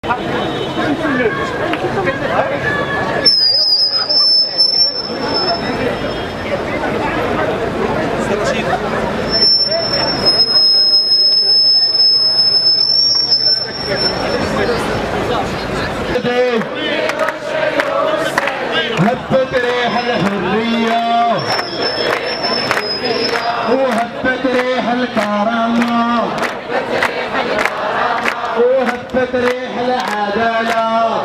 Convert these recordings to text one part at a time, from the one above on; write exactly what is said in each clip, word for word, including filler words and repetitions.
هبت ريح الحرية وهبت ريح الكرامة وهبت ريح العدالة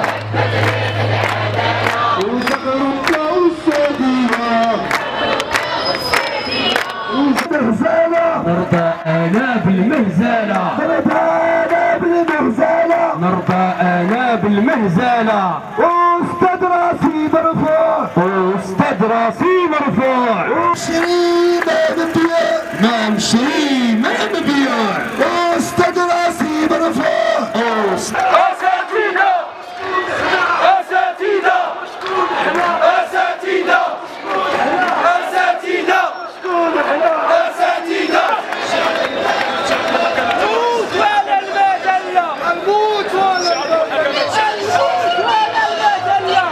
وزغرتنا والسعودية والمهزلة نرضى أنا بالمهزلة نرضى أنا بالمهزلة نرضى أنا بالمهزلة واستاذ راسي مرفوع واستاذ راسي مرفوع ومشري ما مبيع ما مشري ما مبيع واستاذ راسي مرفوع أساتذة أساتذة أساتذة أساتذة أساتذة نموت ولا المجلة نموت ولا نموت ولا المجلة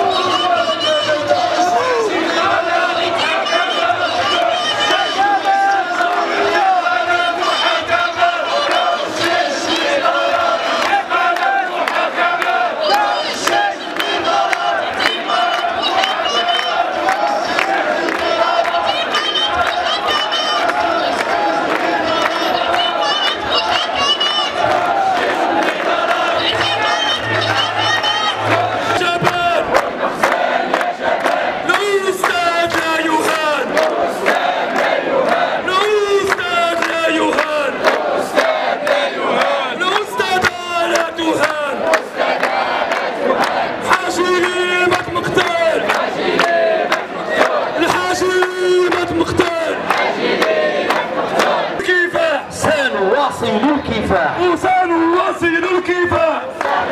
وصلوا واصلوا الكفاح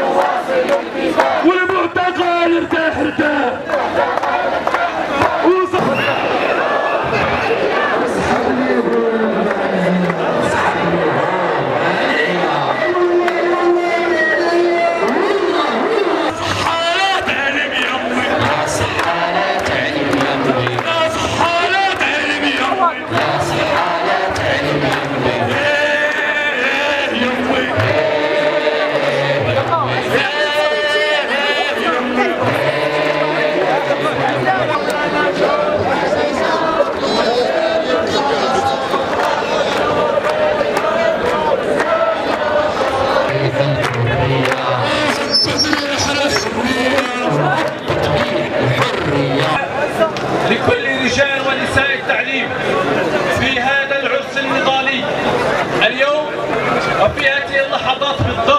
والمعتقل ارتاح ارتاح لكل رجال ونساء التعليم في هذا العرس النضالي اليوم وفي هذه اللحظات بالضبط